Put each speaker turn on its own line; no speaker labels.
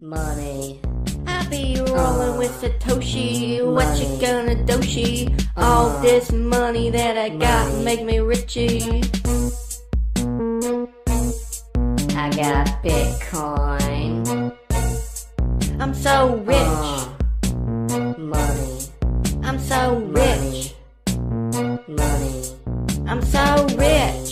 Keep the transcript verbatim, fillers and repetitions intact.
Money.
I be rolling
Uh,
with Satoshi.
money.
What you gonna doshi? All
Uh,
this money that I got
money.
make me richy.
I got Bitcoin.
I'm so rich.
Uh, money.
I'm so rich.
Money. Money.
I'm so rich.